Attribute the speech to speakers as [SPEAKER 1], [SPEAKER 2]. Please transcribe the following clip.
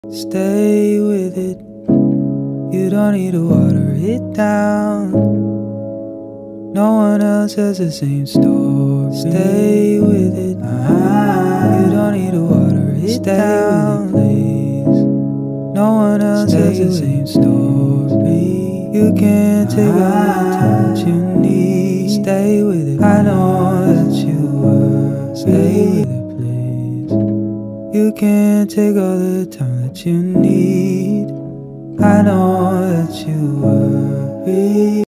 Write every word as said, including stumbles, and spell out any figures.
[SPEAKER 1] Stay with it. You don't need to water it down. No one else has the same story. Stay with it. You don't need to water it Stay down. With it, please. No one else Stay has the same story. You can't take all the time that you need. Stay with it. I know that you were. Stay with it, please. You can't take all the time that you need. I know that you worry.